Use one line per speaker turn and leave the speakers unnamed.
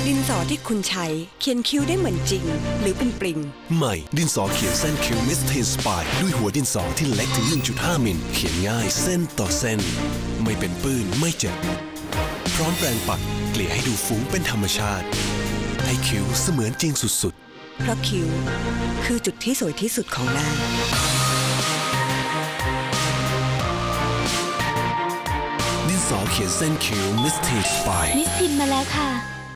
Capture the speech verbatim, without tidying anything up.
ดินสอที่คุณใช้เขียนคิ้วได้เหมือนจริงหรือเป็นปริง
ใหม่ดินสอเขียนเส้นคิ้วมิสเทนสปายด้วยหัวดินสอที่เล็กถึง หนึ่งจุดห้า มิลเขียนง่ายเส้นต่อเส้นไม่เป็นปื้นไม่เจ็บพร้อมแปรงปัดเกลี่ยให้ดูฟุ้งเป็นธรรมชาติให้คิ้วเสมือนจริงสุดๆ
เพราะคิ้วคือจุดที่สวยที่สุดของหน้า
ดินสอเขียนเส้นคิ้วมิสเทนสปาย
มิสทินมาแล้วค่ะ